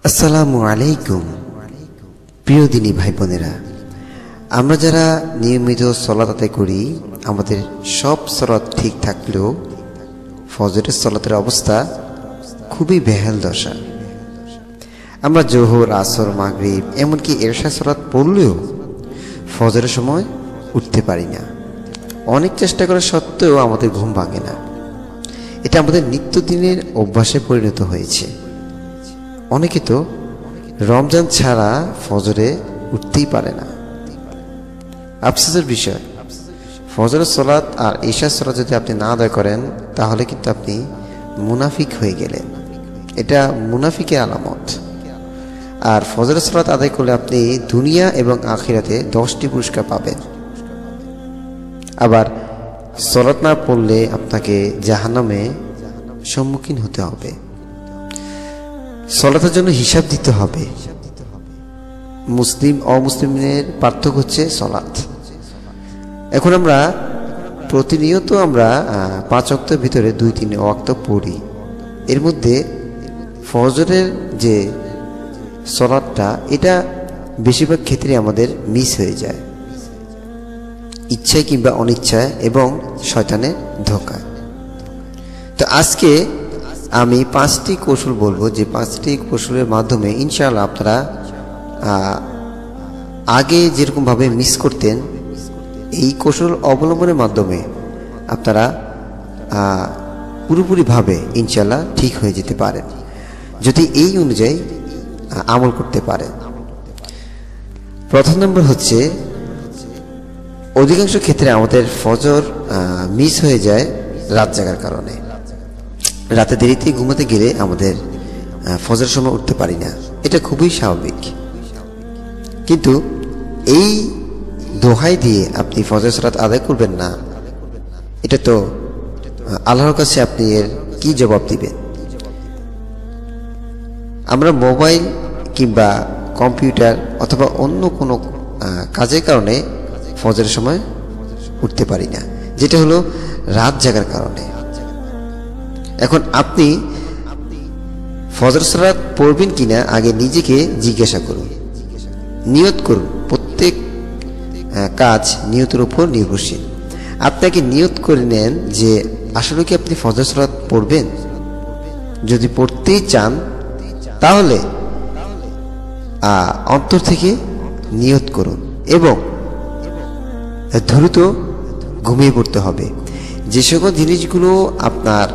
আসসালামু আলাইকুম প্রিয় দিনী ভাই বোনেরা, আমরা যারা নিয়মিত সালাত আদায় করি, আমাদের সব সালাত ঠিক থাকলেও ফজরের সালাতের অবস্থা খুবই বেহাল দশা। আমরা জোহর, আসর, মাগরিব এমনকি এশা সালাত পড়লেও ফজরের সময় উঠতে পারি না। অনেক চেষ্টা করা সত্ত্বেও আমাদের ঘুম ভাঙে না। এটা আমাদের নিত্যদিনের অভ্যাসে পরিণত হয়েছে। অনেকে তো রমজান ছাড়া ফজরে উঠতেই পারে না। আফসোসের বিষয়, ফজরের সালাত আর ইশার সালাত যদি আপনি না আদায় করেন তাহলে কিন্তু আপনি মুনাফিক হয়ে গেলেন। এটা মুনাফিকের আলামত। আর ফজরের সালাত আদায় করলে আপনি দুনিয়া এবং আখিরাতে 10টি পুরস্কার পাবেন। আবার সালাত না পড়লে আপনাকে জাহান্নামে সম্মুখীন হতে হবে। সালাতের জন্য হিসাব দিতে হবে। মুসলিম অমুসলিমের পার্থক্য হচ্ছে সালাত। এখন আমরা প্রতিনিয়ত 5 ওয়াক্তের ভিতরে 2-3 ওয়াক্ত পড়ি। এর মধ্যে ফজরের যে সালাতটা, এটা বেশিরভাগ ক্ষেত্রে আমাদের মিস হয়ে যায়, ইচ্ছায় কিংবা অনিচ্ছায় এবং শয়তানের ধোঁকায়। তো আজকে আমি 5টি কৌশল বলবো, যে 5টি কৌশলের মাধ্যমে ইনশাআল্লাহ আপনারা আগে যেরকমভাবে মিস করতেন, এই কৌশল অবলম্বনের মাধ্যমে আপনারা পুরোপুরিভাবে ইনশাআল্লাহ ঠিক হয়ে যেতে পারেন, যদি এই অনুযায়ী আমল করতে পারেন। প্রথম নম্বর হচ্ছে, অধিকাংশ ক্ষেত্রে আমাদের ফজর মিস হয়ে যায় রাত জাগার কারণে। রাতে দেরিতে ঘুমাতে গেলে আমাদের ফজর সময় উঠতে পারি না। এটা খুবই স্বাভাবিক। কিন্তু এই দোহাই দিয়ে আপনি ফজর সালাত আদায় করবেন না, এটা তো আল্লাহর কাছে আপনি এর কি জবাব দিবেন? আমরা মোবাইল কিংবা কম্পিউটার অথবা অন্য কোনো কাজের কারণে ফজরের সময় উঠতে পারি না, যেটা হলো রাত জাগার কারণে। এখন আপনি ফজর সালাত পড়বেন কিনা আগে নিজেকে জিজ্ঞাসা করুন, নিয়ত করুন। প্রত্যেক কাজ নিয়তের উপর নির্ভরশীল। আপনাকে নিয়ত করে নেন যে আসলে কি আপনি ফজর সালাত পড়বেন। যদি পড়তেই চান তাহলে অন্তর থেকে নিয়ত করুন এবং দ্রুত ঘুমিয়ে পড়তে হবে। যে সকল জিনিসগুলো আপনার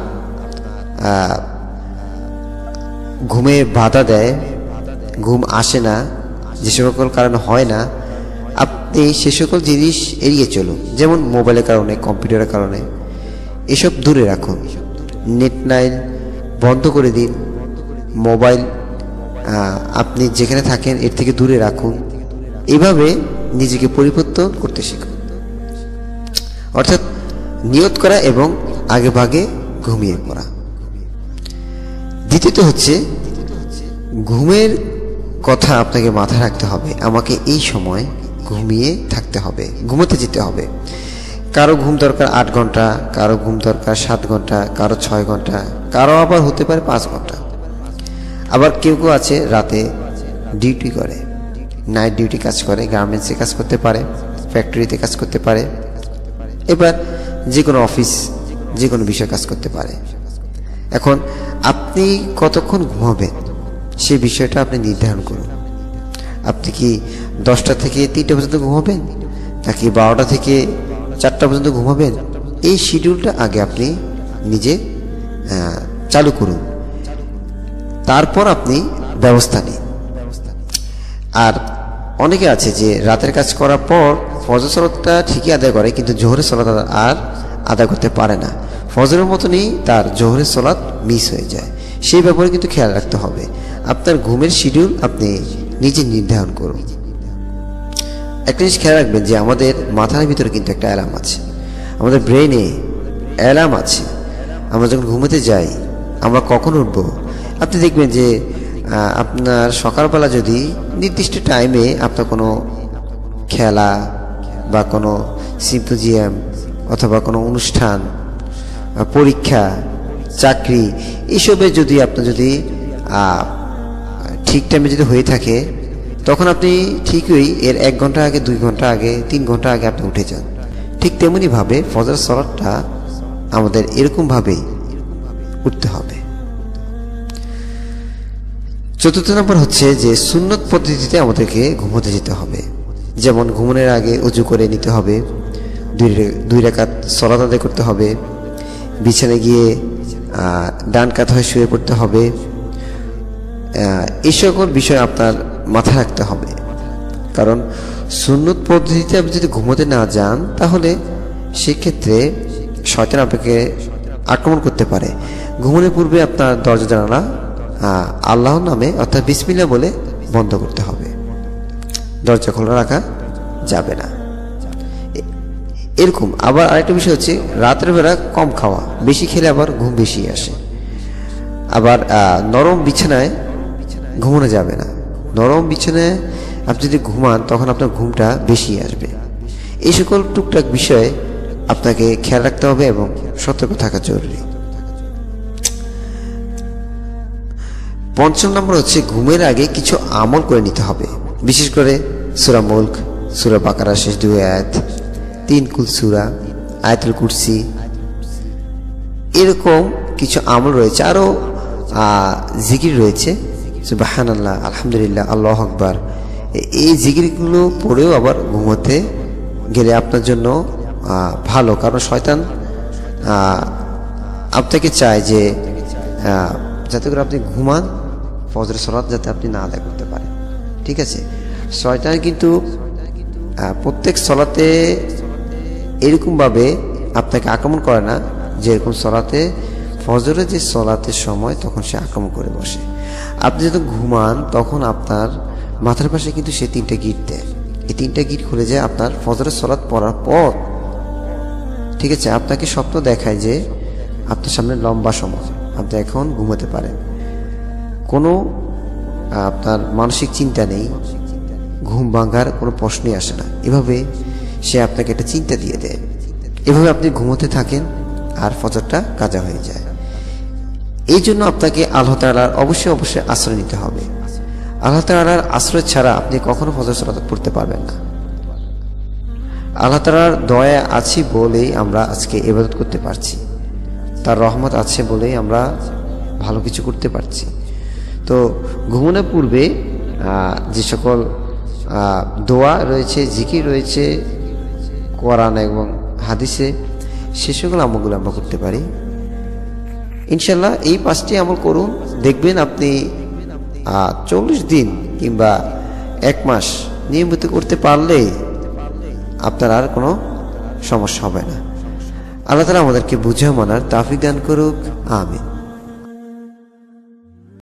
ঘুমে বাধা দেয়, ঘুম আসে না, যে সকল কারণে হয় না, আপনি সে সকল জিনিস এড়িয়ে চলুন। যেমন মোবাইলের কারণে, কম্পিউটারের কারণে, এসব দূরে রাখুন। নেট নাইট বন্ধ করে দিন। মোবাইল আপনি যেখানে থাকেন এর থেকে দূরে রাখুন। এভাবে নিজেকে পরিবর্তন করতে শিখুন। অর্থাৎ নিয়ত করা এবং আগে ভাগে ঘুমিয়ে পড়া। দ্বিতীয়ত হচ্ছে, ঘুমের কথা আপনাকে মাথায় রাখতে হবে। আমাকে এই সময় ঘুমিয়ে থাকতে হবে, ঘুমোতে যেতে হবে। কারো ঘুম দরকার 8 ঘন্টা, কারো ঘুম দরকার 7 ঘন্টা, কারো 6 ঘন্টা, কারো আবার হতে পারে 5 ঘন্টা। আবার কেউ কেউ আছে রাতে ডিউটি করে, নাইট ডিউটি কাজ করে, গার্মেন্টসে কাজ করতে পারে, ফ্যাক্টরিতে কাজ করতে পারে, এবার যে কোনো অফিস, যে কোনো বিষয়ে কাজ করতে পারে। এখন আপনি কতক্ষণ ঘুমাবেন সেই বিষয়টা আপনি নির্ধারণ করুন। আপনি কি 10টা থেকে 3টা পর্যন্ত ঘুমাবেন, নাকি 12টা থেকে 4টা পর্যন্ত ঘুমাবেন? এই শিডিউলটা আগে আপনি নিজে চালু করুন, তারপর আপনি ব্যবস্থা নিন। আর অনেকে আছে যে রাতের কাজ করার পর ফজর সালাতটা ঠিকই আদায় করে, কিন্তু জোহরের সালাত আর আদায় করতে পারে না। ফজরের মতনই তার জোহরের সালাত মিস হয়ে যায়। সেই ব্যাপারে কিন্তু খেয়াল রাখতে হবে। আপনার ঘুমের শিডিউল আপনি নিজে নির্ধারণ করুন। একটা জিনিস খেয়াল রাখবেন যে আমাদের মাথার ভিতরে কিন্তু একটা অ্যালার্ম আছে, আমাদের ব্রেনে অ্যালার্ম আছে। আমরা যখন ঘুমোতে যাই আমরা কখন উঠব, আপনি দেখবেন যে আপনার সকালবেলা যদি নির্দিষ্ট টাইমে আপনার কোনো খেলা বা কোনো সিম্পোজিয়াম অথবা কোনো অনুষ্ঠান, পরীক্ষা, চাকরি, এসবে যদি আপনার ঠিক টাইমে যদি হয়ে থাকে, তখন আপনি ঠিকই এর 1 ঘন্টা আগে, 2 ঘন্টা আগে, 3 ঘন্টা আগে আপনি উঠে যান। ঠিক তেমনিভাবে ফজর সালাতটা আমাদের এরকমভাবেই উঠতে হবে। চতুর্থ নম্বর হচ্ছে যে সুন্নত পদ্ধতিতে আমাদেরকে ঘুমোতে যেতে হবে। যেমন ঘুমানোর আগে উজু করে নিতে হবে, 2 রাকাত সালাত আদায় করতে হবে, বিছানায় গিয়ে ডান কাত হয়ে শুয়ে পড়তে হবে। এই সকল বিষয় আপনার মাথায় রাখতে হবে, কারণ সুন্নত পদ্ধতিতে আপনি যদি ঘুমোতে না যান তাহলে সেক্ষেত্রে শয়তান আপনাকে আক্রমণ করতে পারে। ঘুমানোর পূর্বে আপনার দরজা জানালা আল্লাহর নামে অর্থাৎ বিসমিল্লাহ বলে বন্ধ করতে হবে, দরজা খোলা রাখা যাবে না। এরকম আবার আরেকটা বিষয় হচ্ছে রাতের বেলা কম খাওয়া, বেশি খেলে আবার ঘুম বেশি আসে। আবার নরম বিছানায় ঘুমানো যাবে না, নরম বিছানায় আপনি যদি ঘুমান তখন আপনার ঘুমটা বেশি আসবে। এই সকল টুকটাক বিষয়ে আপনাকে খেয়াল রাখতে হবে এবং সতর্ক থাকা জরুরি। 5 নম্বর হচ্ছে ঘুমের আগে কিছু আমল করে নিতে হবে, বিশেষ করে সূরা মুলক, সূরা বাকারা শেষ 2 আয়াত, 3 কুল সূরা, আয়াতুল কুরসি, এরকম কিছু আমল রয়েছে। আরও জিকির রয়েছে, সুবহানাল্লাহ, আলহামদুলিল্লাহ, আল্লাহু আকবার। এই জিকিরগুলো পড়েও আবার ঘুমোতে গেলে আপনার জন্য ভালো, কারণ শয়তান আপনাকে চায় যে যাতে করে আপনি ঘুমান, ফজরের সালাত যাতে আপনি না আদায় করতে পারেন। ঠিক আছে, শয়তান কিন্তু প্রত্যেক সালাতে এরকমভাবে আপনাকে আক্রমণ করে না, যেরকম সালাতে ফজরের যে সালাতের সময় তখন সে আক্রমণ করে বসে। আপনি যখন ঘুমান তখন আপনার মাথার পাশে কিন্তু সে 3টা গিট দেয়, এই 3টা গিট খুলে যায় আপনার ফজরের সালাত পড়ার পর। ঠিক আছে, আপনাকে স্বপ্ন দেখায় যে আপনার সামনে লম্বা সময় আপনি এখন ঘুমাতে পারেন, কোনো আপনার মানসিক চিন্তা নেই, ঘুম ভাঙার কোনো প্রশ্নই আসে না। এভাবে সে আপনাকে একটা চিন্তা দিয়ে দেয়, এভাবে আপনি ঘুমোতে থাকেন আর ফজরটা কাজা হয়ে যায়। এই জন্য আপনাকে আল্লাহ তাআলার অবশ্যই আশ্রয় নিতে হবে। আল্লাহ তাআলার আশ্রয় ছাড়া আপনি কখনো ফজর সালাত পড়তে পারবেন না। আল্লাহ তাআলার দয়া আছে বলেই আমরা আজকে ইবাদত করতে পারছি, তার রহমত আছে বলেই আমরা ভালো কিছু করতে পারছি। তো ঘুমানোর পূর্বে যে সকল দোয়া রয়েছে, জিকির রয়েছে কোরআন এবং হাদিসে, সে সকল আমলগুলো আমরা করতে পারি। ইনশাল্লাহ এই 5টি আমল করুন, দেখবেন আপনি 40 দিন কিংবা 1 মাস নিয়মিত করতে পারলে আপনার আর কোনো সমস্যা হবে না। আল্লাহ তাআলা আমাদেরকে বুঝে মানার তৌফিক দান করুক, আমিন।